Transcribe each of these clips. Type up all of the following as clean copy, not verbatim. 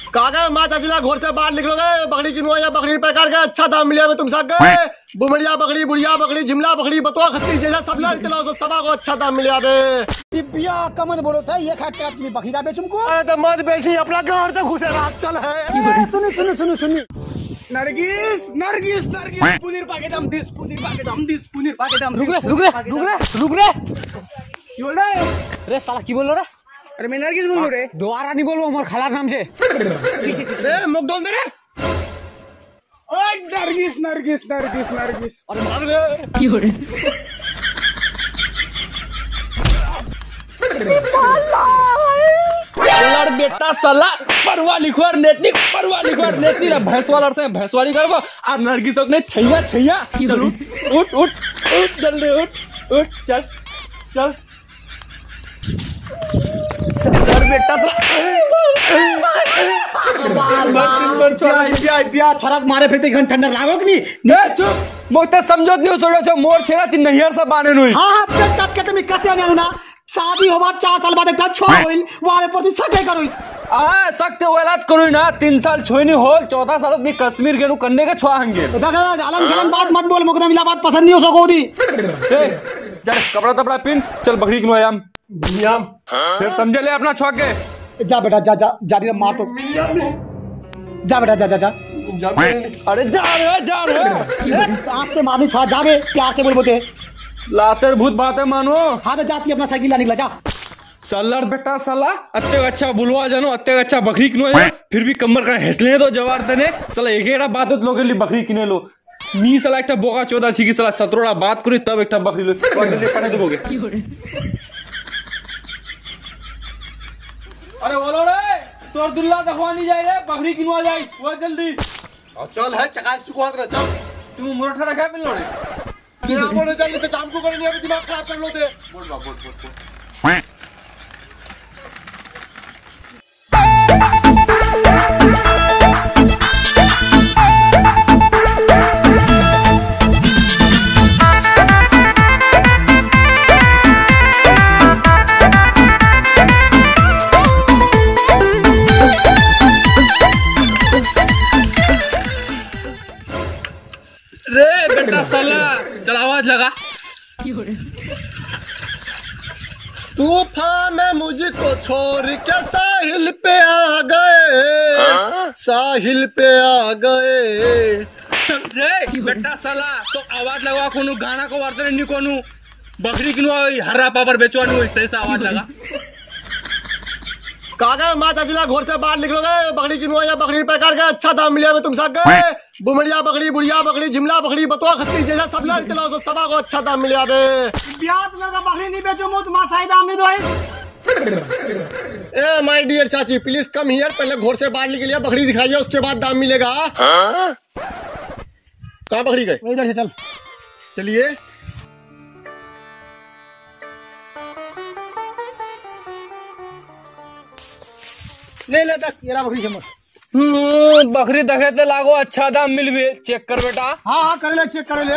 कागा माता जिला घोर से बाहर निकलोगे बकरी की या बकरी पैकार का अच्छा दाम मिले तुम सब बुमड़िया बकरी बुढ़िया बकरी जिमला बकरी बतवा खस्ती जैसा सब सभा को अच्छा दाम मिले दिव्या कमन बोलो सर ये खाट का तुम्हें बकरी बेचूं को अरे तो मत बेची अपना घर से घुसे रात चल है सुनो नरगिस नरगिस नरगिस पुनीर पाके दम दिस पुनीर पाके दम रुक रे बोल रहा रे साला की बोल रहा है? अरे मैं नरगिस बोल रहा रे दोबारा नहीं बोलो हमारे खलार नाम से रे मुख डोल दे रे ओए नरगिस अरे मार रे की हो रे लड़ बेटा साला परवा लिखवार नेतनी ला भैंस वाला से भैंसवाड़ी करबो आ नरगिस ने छैया चल उठ जल्दी उठ चल बेटा पिया छोरा मारे फिरते घंटा ठंडा लागो कि नहीं चुप मोते समझोत नहीं सोड़ो छ मोर छेरा ती नहियर से बाने नुई हां पेट काट के तुम कैसे आने ना शादी होबा 4 साल बाद एक छोरा होइल वाले प्रति सके करोइस आ सकते वेलात करू ना 3 साल छोइनी होल 14 साल में कश्मीर गेनु कन्ने के छुआ हंगे देखा आलम चलन बात मत बोल मुकदम मिला बात पसंद नहीं हो सको दी चल कपड़ा तपड़ा पिन चल बकरी किनो आयाम फिर समझ ले अपना छुआ के जा बेटा जा दी मार तो जा बेटा जा अरे जा रे आज के मारनी छुआ जावे प्यार से बोल बोते लातेर भूत बातें मानो हाँ तो जाती अपना साइकिल निकला जा सल्लर बेटा साला अत्ते अच्छा बुलवा जानो अत्ते अच्छा बकरी किनो फिर भी कमर का हेसले तो जवार तने साला एक एड़ा बात लोगे लिए बकरी किने लो मी साला एकटा बोका 14 छी की साला 17 बात करी तब एकटा बकरी लो जल्दी पने दोगे अरे बोलो रे तोर दुल्ला दखवा नहीं जाए रे बकरी किनवा जाए वो जल्दी चल है चकास सुखवात रह चल तुम मुरठा रखा पे लोड़े तेरा बोले चल तो काम को करनी है दिमाग खराब कर लो दे बोल रे बेटा साला चल आवाज लगा तूफान में मुझको छोड़ के साहिल पे आ गए रे बेटा साला तो आवाज लगा कोनो गाना को वार्ता नहीं कोनो बकरी किनो हर्रा पापर बेचवानी सही से आवाज लगा कागा माता जिला घोर से बाहर निकलोगे बकरी की या बकरी पैकार का अच्छा दाम मिले तुम सब बुमड़िया बकरी बुढ़िया बकरी जिमला बकरी बतवा खस्ती जैसा सब सभा को अच्छा दाम मिले ब्याह में का बकरी नहीं बेचो मो तुम्हारा सही दाम नहीं दो ए माय डियर चाची प्लीज कम हियर पहले घोर से बाहर निकलिए बकरी दिखाइए उसके बाद दाम मिलेगा कहाँ बकरी गए इधर से चल चलिए ले तक ये बकरी से बकरी देखे तो लागो अच्छा दाम मिलबे चेक कर बेटा हाँ कर ले चेक कर ले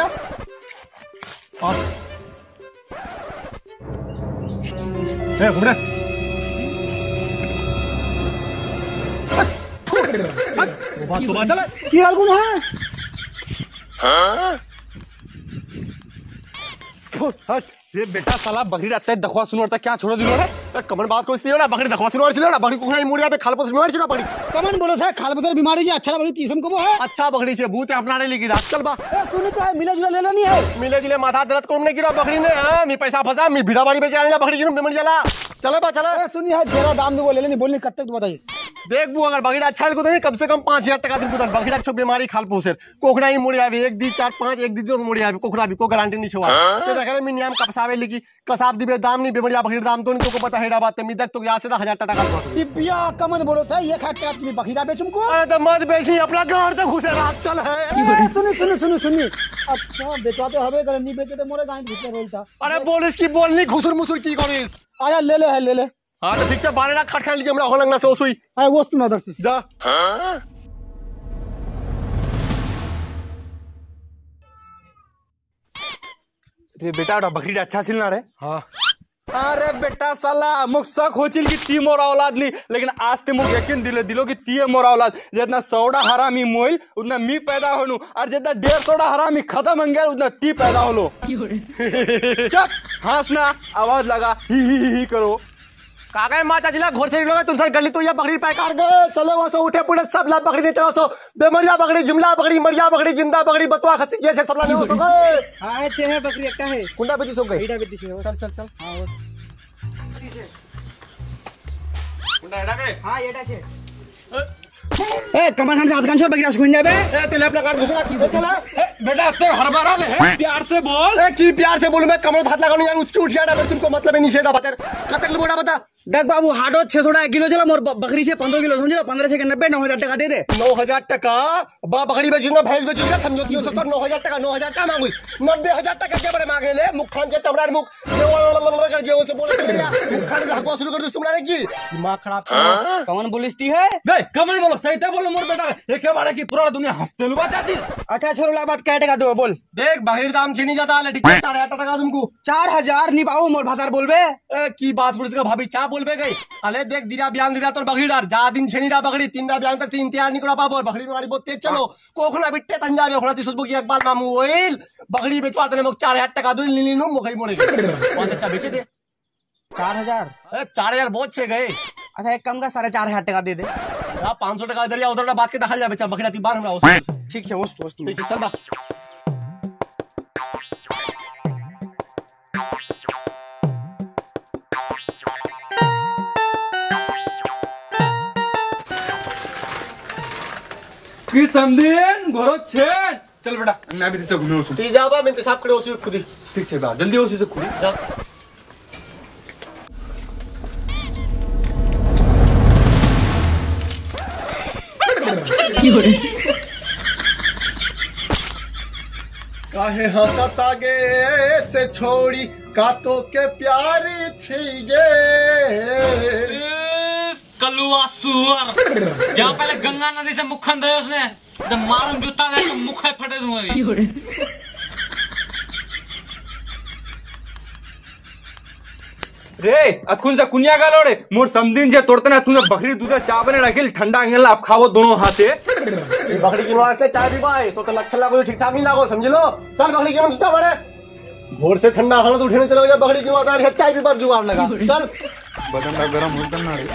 ये बेटा साला बकरी रहता है दखवा सुनवार क्या छोड़ दिलो रे कमन बात को इसलिए ना बकरी दखवा सुनवार चले ना बकरी को नहीं मुड़िया पे खालपोस बीमार चला बकरी कमन बोलो था खालपोस बीमारी है अच्छा बकरी तीसम को है अच्छा बकरी से भूत अपनाने लगी रात चल बा सुन तो है मिला जुला ले लेनी है मिले जिले माथा दर्द को हमने गिरा बकरी ने हां मी पैसा फंसा मी भिड़ा बाड़ी बेच आने बकरी की मेमन जला चले बा चले सुन यार जरा दाम दो ले लेनी बोलनी कब तक तू बताइए देख बू अगर बकरी अच्छा को दे कम से कम 5000 टका दिन को बकरी अच्छा बीमारी खालपोस कोखड़ा ही मुड़िया भी 1 दी 4 5 1 दी दो मुड़िया भी कोखड़ा भी को गारंटी नहीं छवा ते देख रे मी नियम कपसावे लगी कसाब दिबे दाम नहीं बेमड़िया बकरी दाम तो नहीं तो को पता है बात मी तक तो यहां से 1000 टका दिव्या कमन बोलो सर ये खाट का तुम्हें बकरी बेचूं को अरे तो मत बेची अपना घर से घुसे रात चल है सुनी अच्छा बेचवाते हवे कर नहीं बेचे तो मोरे गांव भीतर रोलता अरे बोल इसकी बोलनी घुसुर मुसुर की करिस आया ले ले हां तो ठीक है बारे ना खटखट लीजिए हमरा होलंगना से ओसुई आए वस्तु ना दर्श जा रे बेटा बकरी अच्छा सिलना रे हां अरे बेटा साला मुख शक होचिल कि ती मोरा औलाद ली, लेकिन आज ते मुख यकीन दिलो कि ती मोरा औलाद। जितना 100 हरामी मोइल उतना मी पैदा होलू, और जितना 150 हरामी खत्म हो गया उतना ती पैदा होलो। चुप, हंसना, आवाज लगा, ही करो। काका माता जिला घोर से लोग तुम सर गली तो ये बकरी पैकार गए चले वो सो उठे पुड़े सब ला बकरी ने चलो सो बेमरिया बकरी जुमला बकरी मरिया बकरी जिंदा बकरी बतवा खसी ये सब ला ने हो सो गए। हां छे है बकरी एकटा है कुंडा बेटी सो गए एटा बेटी छे चल चल चल हां वो कुंडा एडा गए हां एटा छे ए कमर खान से हाथ कान से बकरी सुन जाबे ए तेले अपना काट घुसना चला बेटा ते हरबरा ले है, प्यार से बोल। ए की प्यार से बोलूं मैं कमर हाथ लगाऊं यार उसकी उठिया ना तुमको मतलब है नीचे ना बता कब तक बोड़ा बता देख बाबू हाडो 600 किलो चला मोर बकरी से 15 किलो समझ लो 15 से 90 9000 टका दे दे 9000 टका बा बकरी बेचूंगा भैंस बेचूंगा समझो कि 9000 टका 9000 का मांगू 90000 टका के बड़े मांगे ले मुख खान के चमड़ा मुख कर जे से बोल मुख खान का हकवा शुरू कर दे तुमने की दिमाग खराब कौन बोलिसती है नहीं कमल बोलो, सही तो बोलो मोर बेटा, एक बारे की पूरा दुनिया हंसते लुबा चाची। अच्छा छोड़ला बात क्या टका दो बोल देख बकरी दाम छीनी जाता है ठीक है 4000 टका तुमको 4000 निभाओ मोर भातार बोलबे ए की बात पुलिस का भाभी चा बोलबे गई अले देख दिरा बयान दिरा तोर बकरी डार जा दिन छेनी रा बकरी 3 बयान तक 3 तैयार निकला पाबो बकरी गाड़ी बहुत तेज चलो कोखना बिट्टे तंजाबे होना ती सुबह की एक बार मामू ओइल बकरी बेचवा तने मुक 4000 टका दो लीली नु मुखई मोड़े कौन सा बेचे दे 4000 ए 4000 बहुत छे गए। अच्छा एक कम का 4500 टका दे दे या 500 टका इधर या उधर बात के दखल जा बेचा बकरी ती बार हमरा ठीक है वस्तु चल बा कि समदिन घोरो छे चल बेटा मैं भी से घूमे उस ती जाबा मैं पेशाब करे ओसी खुदी ठीक छे बा जल्दी उसी से खुली जा काहे हंसता गे से छोड़ी कातो के प्यार छीगे कलुआ सुअर जहाँ पहले गंगा नदी से मुख खंदे उसने जब मारूं जूता दे तो मुख फटे दूंगा। रे अथुन से कुनिया गालोड़े मोर समदिन जे तोड़ते ना अथुन बकरी दूध चा बने रखिल ठंडा अंगल आप खावो दोनों हाथे बकरी की वास्ते चाय भी पाए तो लक्षण लागो ठीक ठाक नहीं लागो समझ लो चल बकरी के नाम बड़े भोर से ठंडा खाना तो उठने चलो जा बकरी की वास्ते चाय भी पर जुगाड़ लगा चल बदन का गरम होता ना रे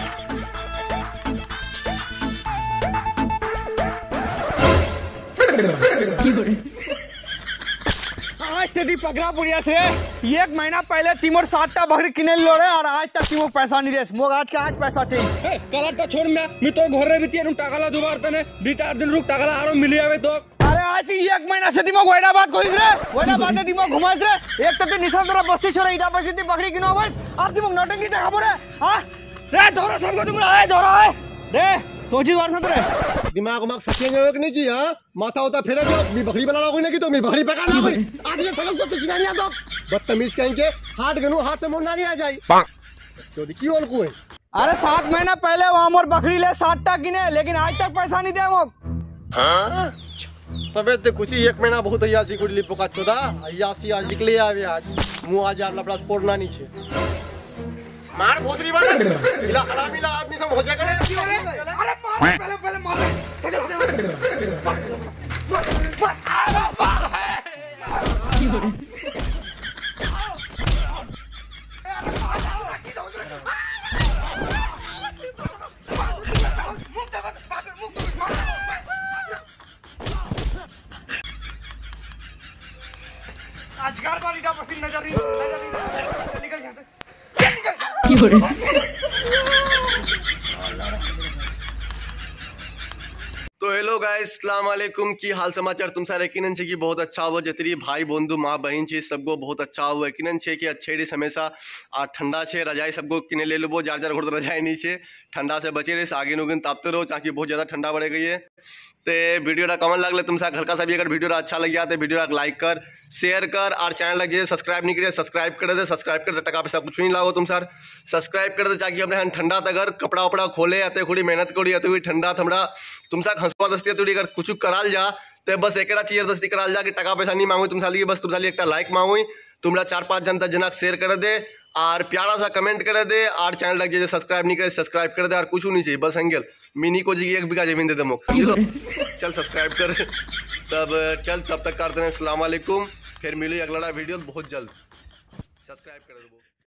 आज तेरी पकड़ा पुड़िया से 1 महीना पहले तिमोर 7टा बकरी किने लोड़े और आज तक तिमोर पैसा नहीं देस मोग आज का आज पैसा चाहिए कलाटा छोड़ मैं तो घर रे बितिया टाकाला दुबार तने 2-4 दिन रुक टाकाला आरो मिली आवे तो अरे आज 1 महीना से तिमोग वेड़ा बात कोइस रे वेड़ा बात तिमोग घुमाइस रे एक तो निशान तरह बस्ती छोरे इदा बस्ती ती बकरी किनो होइस अब तिमोग नौटंकी देखा बोरे हां रे धोरा सबको तुम आए धोरा है रे तो जी वार रे दिमाग उमाग सचेंगे नहीं की हां माथा होता फिर जो मी बकरी बनाना कोई नहीं की तो मी बकरी पका ना कोई आज ये सगल को चिना नहीं आता बदतमीज कहेंगे हाथ गनु हाथ से मोड़ना नहीं आ जाई चोरी की और कोई अरे 7 महीना पहले वहां मोर बकरी ले 7टा किने लेकिन आज तक पैसा नहीं दे मोग तबे ते कुछ 1 महीना बहुत अयासी गुडली पोका चोदा अयासी आज निकले आवे आज मुंह आज यार लपड़ा पोड़ना नहीं छे मार भोसरी वाला इला हरामी ला आदमी सब हो जा करे अरे मार पहले मार आजकार वाली का पसीना नजर निकल यहां से तो हेलो गाइस अस्सलाम वालेकुम की हाल समाचार तुम सारे यकीनन छे कि बहुत अच्छा हो जतरी भाई बंधु माँ बहन छे सबको बहुत अच्छा हो यकीनन छे कि अच्छे रे हमेशा आ ठंडा छे रजाई सबको किने ले लेबो जार जार घोड़ रजाई नहीं छे ठंडा से बचे रहे आगे नुगन तापते रहो ताकि बहुत ज्यादा ठंडा बढ़ गई है तो वीडियो कमन लगले तुम सा हल्का सा भी अगर वीडियो अच्छा लग गया तो वीडियो लाइक कर शेयर कर और चैनल लगे सब्सक्राइब नहीं करे सब्सक्राइब कर दे सब्सक्राइब कर टका पैसा कुछ नहीं लागो तुम सर सब्सक्राइब कर दे ताकि अपने ठंडा अगर कपड़ा उपड़ा खोले आते थोड़ी मेहनत करी आते हुई ठंडा थमड़ा तुम सा हंसवा दस्ती थोड़ी अगर कुछ कराल जा तो बस एक चीज दस्ती कराल जा कि टका पैसा नहीं मांगू तुम साली बस तुम साली एक लाइक मांगू तुम्हारा 4-5 जन तक जना शेयर कर दे और प्यारा सा कमेंट कर दे और चैनल लग जाए सब्सक्राइब नहीं करे सब्सक्राइब कर दे और कुछ नहीं चाहिए बस अंगल मिनी को जी 1 बीघा जमीन दे दे मुख समझ लो चल सब्सक्राइब कर तब तक करते हैं अस्सलाम वालेकुम फिर मिले अगला वीडियो बहुत जल्द सब्सक्राइब कर दो।